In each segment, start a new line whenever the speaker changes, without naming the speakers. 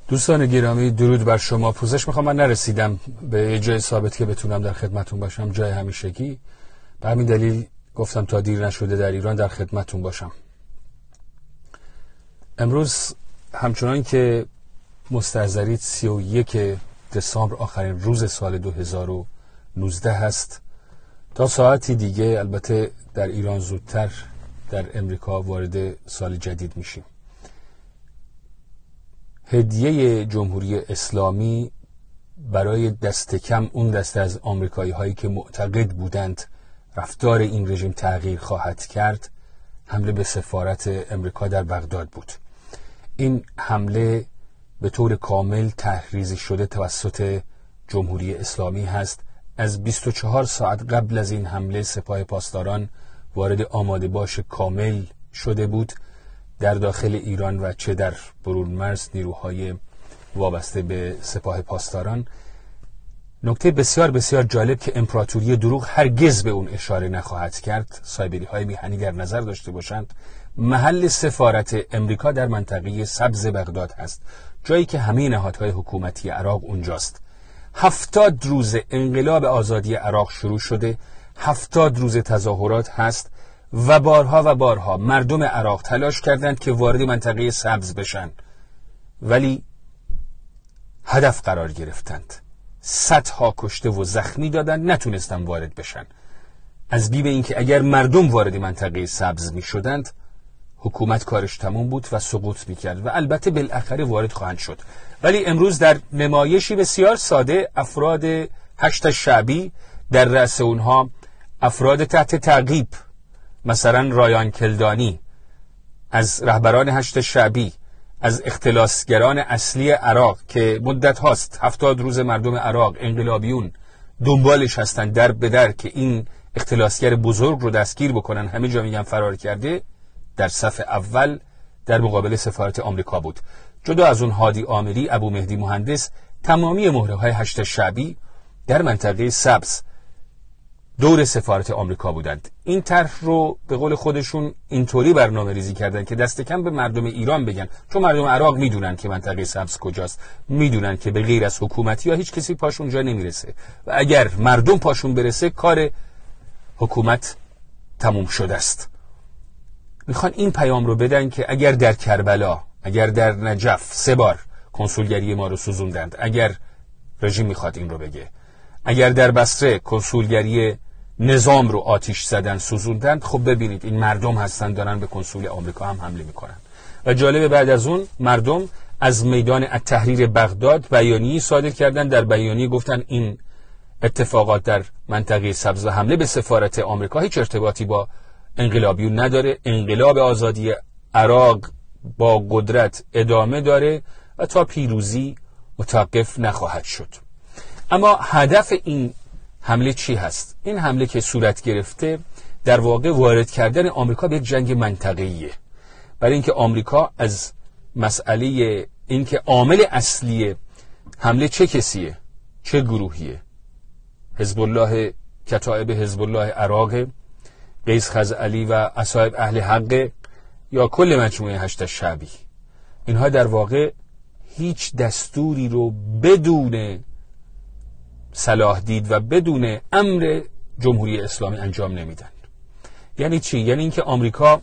دوستان گرامی، درود بر شما. پوزش میخوام، من نرسیدم به جای ثابت که بتونم در خدمتون باشم، جای همیشگی. به همین دلیل گفتم تا دیر نشده در ایران در خدمتون باشم. امروز همچنان که مستحضرید 31 دسامبر آخرین روز سال 2019 هست. تا ساعتی دیگه، البته در ایران زودتر، در امریکا وارد سال جدید میشیم. هدیه جمهوری اسلامی برای دست کم اون دسته از آمریکایی هایی که معتقد بودند رفتار این رژیم تغییر خواهد کرد، حمله به سفارت امریکا در بغداد بود. این حمله به طور کامل تحریزی شده توسط جمهوری اسلامی هست. از 24 ساعت قبل از این حمله سپاه پاسداران وارد آماده باش کامل شده بود در داخل ایران و چه در برون مرز نیروهای وابسته به سپاه پاسداران. نکته بسیار بسیار جالب که امپراتوری دروغ هرگز به اون اشاره نخواهد کرد، سایبری های میهنی در نظر داشته باشند، محل سفارت امریکا در منطقه سبز بغداد هست، جایی که همه نهادهای حکومتی عراق اونجاست. 70 روز انقلاب آزادی عراق شروع شده، 70 روز تظاهرات هست و بارها مردم عراق تلاش کردند که وارد منطقه سبز بشن، ولی هدف قرار گرفتند. صدها کشته و زخمی دادند، نتونستن وارد بشن، از بیم اینکه اگر مردم وارد منطقه سبز می شدند حکومت کارش تموم بود و سقوط می کرد و البته بالاخره وارد خواهند شد. ولی امروز در نمایشی بسیار ساده، افراد هشت شعبی، در رأس اونها افراد تحت تعقیب، مثلا رایان کلدانی، از رهبران هشت شعبی، از اختلاسگران اصلی عراق که مدت هاست 70 روز مردم عراق انقلابیون دنبالش هستن در به در که این اختلاسگر بزرگ رو دستگیر بکنن، همه جا میگن فرار کرده، در صف اول در مقابل سفارت آمریکا بود. جدا از اون هادی آمری، ابو مهدی مهندس، تمامی مهره های هشت شعبی در منطقه سبز دور سفارت آمریکا بودند. این طرح رو به قول خودشون اینطوری برنامه ریزی کردن که دست کم به مردم ایران بگن، چون مردم عراق میدونن که منطقه سبز کجاست، میدونن که به غیر از حکومتی یا هیچ کسی پاش اونجا نمیرسه و اگر مردم پاشون برسه کار حکومت تموم شده است. میخوان این پیام رو بدن که اگر در کربلا، اگر در نجف 3 بار کنسولگری ما رو سوزوندند، اگر رژیم میخواد این رو بگه، اگر در بصره کنسولگری نظام رو آتش زدن، سوزوندند، خب ببینید این مردم هستن دارن به کنسول آمریکا هم حمله میکنن. و جالب، بعد از اون مردم از میدان التحریر بغداد بیانیه صادر کردن. در بیانیه گفتن این اتفاقات در منطقه سبز و حمله به سفارت آمریکا هیچ ارتباطی با انقلابیون نداره، انقلاب آزادی عراق با قدرت ادامه داره و تا پیروزی متوقف نخواهد شد. اما هدف این حمله چی هست؟ این حمله که صورت گرفته در واقع وارد کردن آمریکا به جنگ منطقه‌ایه، برای اینکه آمریکا از مسئله اینکه عامل اصلی حمله چه کسیه، چه گروهیه، حزب الله، کتائب حزب الله عراق، قیس خزعلی و اصحاب اهل حق، یا کل مجموعه هشت شعبی، اینها در واقع هیچ دستوری رو بدون صلاح دید و بدون امر جمهوری اسلامی انجام نمیدن. یعنی چی؟ یعنی اینکه آمریکا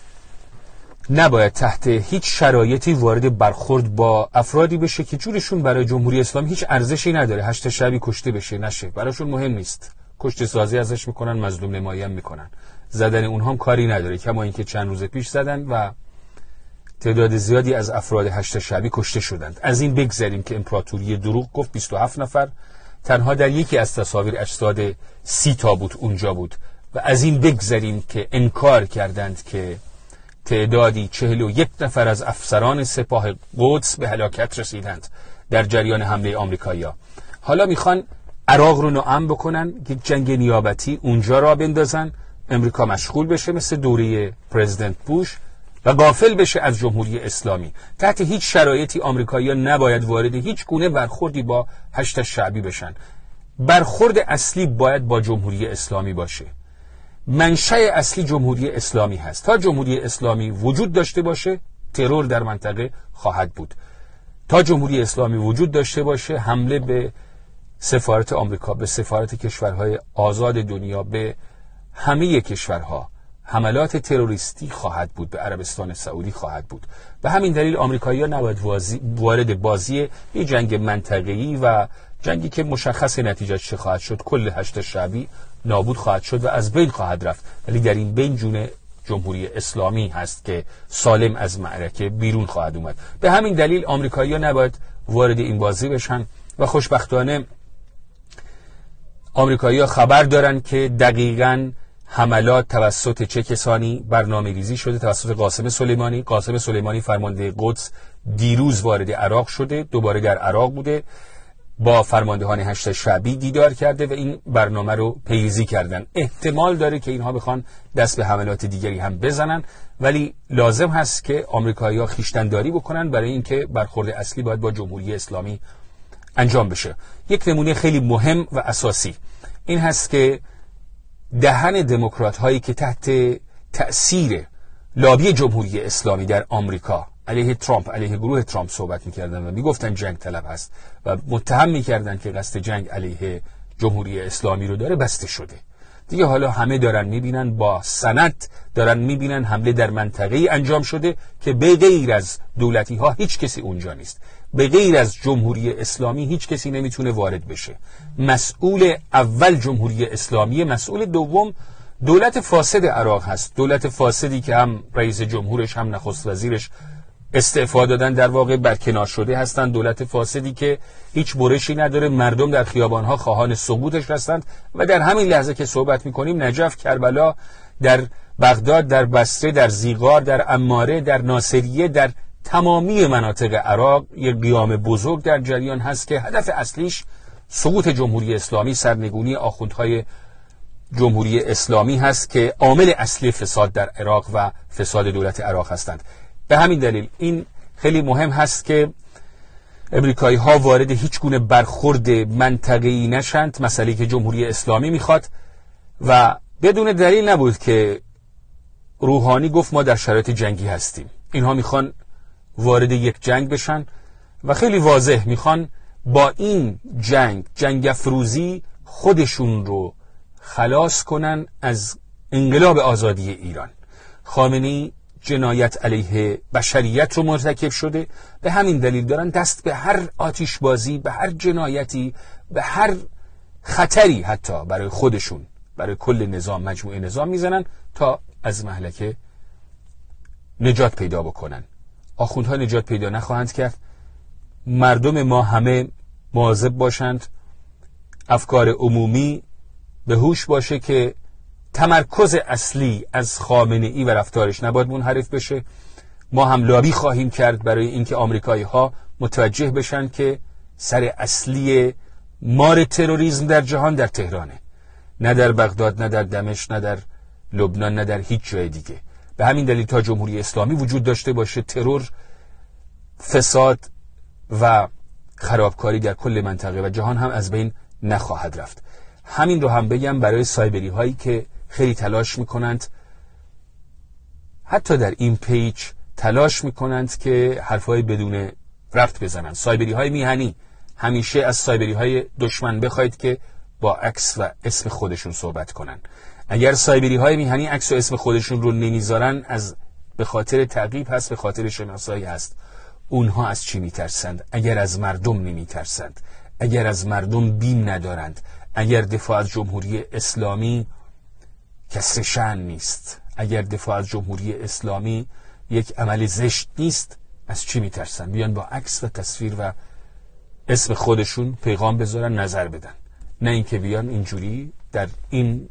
نباید تحت هیچ شرایطی وارد برخورد با افرادی بشه که جورشون برای جمهوری اسلامی هیچ ارزشی نداره. هشت شعبی کشته بشه نشه، براشون مهم نیست، کشته سازی ازش میکنن، مظلوم نمایی هم میکنن، زدن اونها هم کاری نداره، کما اینکه چند روز پیش زدن و تعداد زیادی از افراد هشت شعبی کشته شدند. از این بگذاریم که امپراتوری دروغ گفت 27 نفر تنها در یکی از تصاویر اجساد 30 تابوت اونجا بود و از این بگذاریم که انکار کردند که تعدادی 41 نفر از افسران سپاه قدس به هلاکت رسیدند در جریان حمله آمریکایی‌ها. حالا میخوان عراق رو ناامن بکنن، یک جنگ نیابتی اونجا را بندازن، امریکا مشغول بشه مثل دوره پرزیدنت بوش و غافل بشه از جمهوری اسلامی. تحت هیچ شرایطی آمریکایی‌ها نباید وارد هیچ گونه برخوردی با هشت شعبی بشن. برخورد اصلی باید با جمهوری اسلامی باشه. منشأ اصلی جمهوری اسلامی هست. تا جمهوری اسلامی وجود داشته باشه ترور در منطقه خواهد بود. تا جمهوری اسلامی وجود داشته باشه حمله به سفارت آمریکا، به سفارت کشورهای آزاد دنیا، به همه کشورها حملات تروریستی خواهد بود، به عربستان سعودی خواهد بود. به همین دلیل آمریکایی‌ها نباید وارد بازی یه جنگ منطقه‌ای و جنگی که مشخص نتیجه چه خواهد شد، کل هشت شعبی نابود خواهد شد و از بین خواهد رفت، ولی در این بین جون جمهوری اسلامی هست که سالم از معرکه بیرون خواهد اومد. به همین دلیل آمریکایی‌ها نباید وارد این بازی بشن و خوشبختانه آمریکایی‌ها خبر دارن که دقیقاً حملات توسط چه کسانی برنامه‌ریزی شده. توسط قاسم سلیمانی فرمانده قدس دیروز وارد عراق شده، دوباره در عراق بوده، با فرماندهان هشت شعبی دیدار کرده و این برنامه رو پیریزی کردن. احتمال داره که اینها بخوان دست به حملات دیگری هم بزنن، ولی لازم هست که آمریکایی‌ها خویشتن‌داری بکنن برای اینکه برخورد اصلی باید با جمهوری اسلامی انجام بشه. یک نمونه خیلی مهم و اساسی این هست که دهن دموکرات هایی که تحت تأثیر لابی جمهوری اسلامی در آمریکا علیه ترامپ، علیه گروه ترامپ صحبت میکردن و میگفتن جنگ طلب هست و متهم میکردن که قصد جنگ علیه جمهوری اسلامی رو داره، بسته شده. دیگه حالا همه دارن میبینن، با سند دارن میبینن حمله در منطقه‌ای انجام شده که به غیر از دولتی ها هیچ کسی اونجا نیست، به غیر از جمهوری اسلامی هیچ کسی نمیتونه وارد بشه. مسئول اول جمهوری اسلامی، مسئول دوم دولت فاسد عراق هست، دولت فاسدی که هم رئیس جمهورش هم نخست وزیرش استعفا دادن، در واقع برکنار شده هستند. دولت فاسدی که هیچ برشی نداره، مردم در خیابانها خواهان سقوطش هستند و در همین لحظه که صحبت میکنیم نجف، کربلا، در بغداد، در بصره، در زیغار، در عماره، در ناصریه، در تمامی مناطق عراق یک قیام بزرگ در جریان هست که هدف اصلیش سقوط جمهوری اسلامی، سرنگونی آخوندهای جمهوری اسلامی هست که عامل اصلی فساد در عراق و فساد دولت عراق هستند. به همین دلیل این خیلی مهم هست که امریکایی ها وارد هیچ گونه برخورد منطقه‌ای نشند، مسئله که جمهوری اسلامی میخواد. و بدون دلیل نبود که روحانی گفت ما در شرایط جنگی هستیم. اینها میخوان وارد یک جنگ بشن و خیلی واضح میخوان با این جنگ افروزی خودشون رو خلاص کنن از انقلاب آزادی ایران. خامنه‌ای جنایت علیه بشریت رو مرتکب شده، به همین دلیل دارن دست به هر آتشبازی، به هر جنایتی، به هر خطری حتی برای خودشون، برای کل نظام، مجموعه نظام میزنن تا از مهلکه نجات پیدا بکنن. آخوندها نجات پیدا نخواهند کرد. مردم ما همه مواظب باشند، افکار عمومی به هوش باشه که تمرکز اصلی از خامنه‌ای و رفتارش نباید منحرف بشه. ما هم لابی خواهیم کرد برای اینکه آمریکایی ها متوجه بشن که سر اصلی مار تروریسم در جهان در تهرانه، نه در بغداد، نه در دمشق، نه در لبنان، نه در هیچ جای دیگه. به همین دلیل تا جمهوری اسلامی وجود داشته باشه، ترور، فساد و خرابکاری در کل منطقه و جهان هم از بین نخواهد رفت. همین رو هم بگم برای سایبری هایی که خیلی تلاش میکنند، حتی در این پیج تلاش میکنند که حرفهای بدون ربط بزنند. سایبری های میهنی، همیشه از سایبری های دشمن بخواید که با عکس و اسم خودشون صحبت کنن. اگر سایبری های میهنی عکس و اسم خودشون رو نمیذارن، از به خاطر تعقیب هست، به خاطر شناسایی هست. اونها از چی میترسند؟ اگر از مردم نمیترسند، اگر از مردم بیم ندارند، اگر دفاع از جمهوری اسلامی کسر شأن نیست، اگر دفاع از جمهوری اسلامی یک عمل زشت نیست، از چی میترسن؟ بیان با عکس و تصویر و اسم خودشون پیغام بذارن، نظر بدن، نه اینکه بیان اینجوری در این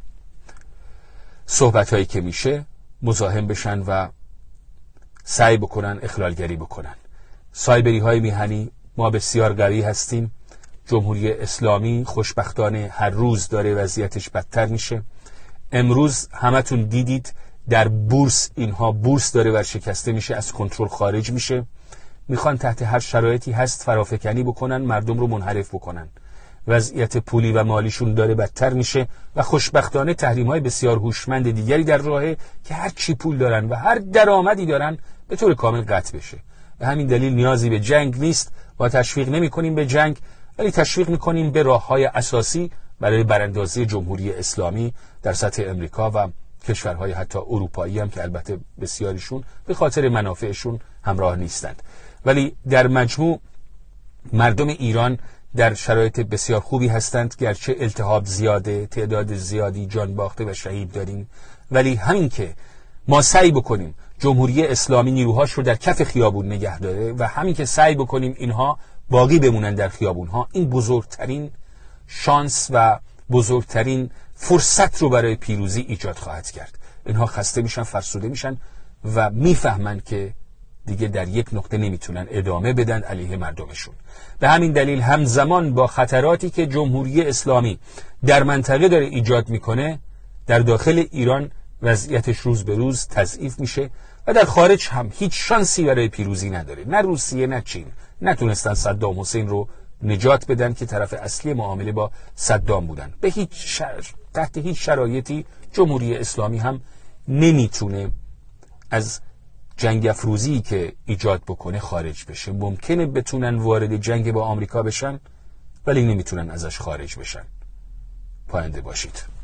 صحبت هایی که میشه مزاحم بشن و سعی بکنن اخلالگری بکنن. سایبری های میهنی ما بسیار قوی هستیم. جمهوری اسلامی خوشبختانه هر روز داره وضعیتش بدتر میشه. امروز همتون دیدید در بورس، اینها بورس داره ورشکسته میشه، از کنترل خارج میشه. میخوان تحت هر شرایطی هست فرافکنی بکنن، مردم رو منحرف بکنن. وضعیت پولی و مالیشون داره بدتر میشه و خوشبختانه تحریم‌های بسیار هوشمند دیگری در راهه که هر چی پول دارن و هر درآمدی دارن به طور کامل قطع بشه. به همین دلیل نیازی به جنگ نیست. ما تشویق نمی‌کنیم به جنگ، ولی تشویق می‌کنیم به راه‌های اساسی برای براندازی جمهوری اسلامی در سطح امریکا و کشورهای حتی اروپایی هم که البته بسیاریشون به خاطر منافعشون همراه نیستند. ولی در مجموع مردم ایران در شرایط بسیار خوبی هستند، گرچه التهاب زیاده، تعداد زیادی جان باخته و شهید داریم، ولی همین که ما سعی بکنیم جمهوری اسلامی نیروهاش رو در کف خیابون نگه داره و همین که سعی بکنیم اینها باقی بمونن در خیابونها، این بزرگترین شانس و بزرگترین فرصت رو برای پیروزی ایجاد خواهد کرد. اینها خسته میشن، فرسوده میشن و میفهمن که دیگه در یک نقطه نمیتونن ادامه بدن علیه مردمشون. به همین دلیل همزمان با خطراتی که جمهوری اسلامی در منطقه داره ایجاد میکنه، در داخل ایران وضعیتش روز به روز تضعیف میشه و در خارج هم هیچ شانسی برای پیروزی نداره. نه روسیه نه چین نتونستن صدام حسین رو نجات بدن که طرف اصلی معامله با صدام بودن. به هیچ تحت هیچ شرایطی جمهوری اسلامی هم نمیتونه از جنگ افروزی که ایجاد بکنه خارج بشه. ممکنه بتونن وارد جنگ با آمریکا بشن ولی نمیتونن ازش خارج بشن. پاینده باشید.